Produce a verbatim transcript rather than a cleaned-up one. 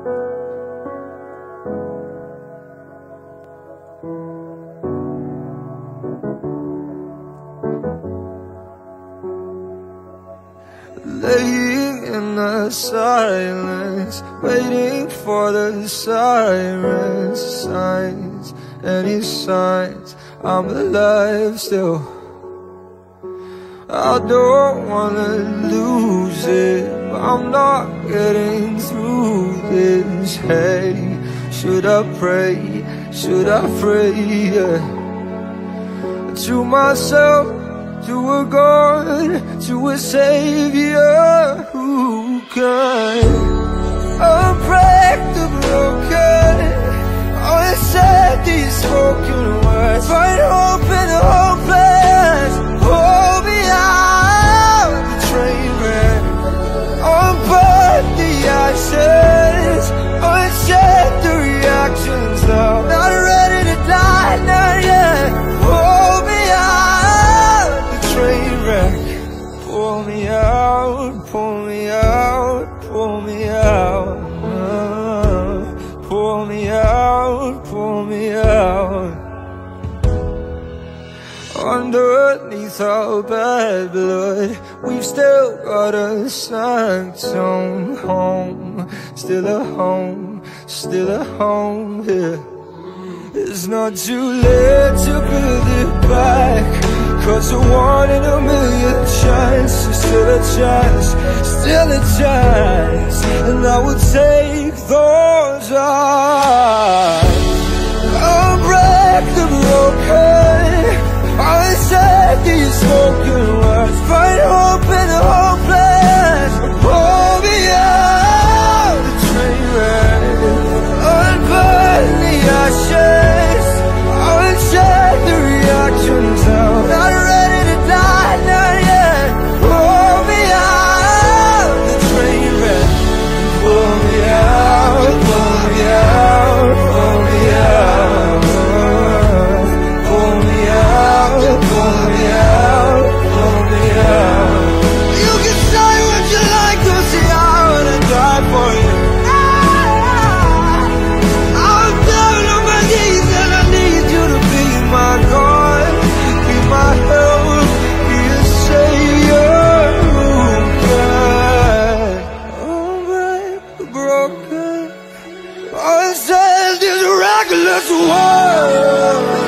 Laying in the silence, waiting for the sirens, signs, any signs I'm alive still. I don't wanna lose it, but I'm not getting through this. Hey, should I pray, should I pray, yeah, to myself, to a God, to a Savior who can unbreak the broken, unsaid these spoken words, find hope in the hopeless, hold me out the train wreck, unburn the ashes, unshed the reactions though, not ready to die, not yet, hold me out the train wreck, pull me out, pull me out, pull me out, uh, pull me out, pull me out. Underneath our bad blood, we've still got a sanctum home, still a home, still a home here. It's not too late to build it back, 'cause a one in a million chance is still a chance, still a chance, and I will take those odds. I'll break the broken, I'll say these spoken words, find hope in the hopeless, hold me out the train wreck, unburn the ashes, unshed the reactions now, not ready to die, not yet, hold me out the train wreck, pull me out, pull me out, pull me out, pull me out, pull me out, pull me out. You can say what you like, 'cause see I wanna die for you. I'm down on my knees and I need you to be my God, be my help, be a savior who can unbreak the broken, unsaid this reckless world.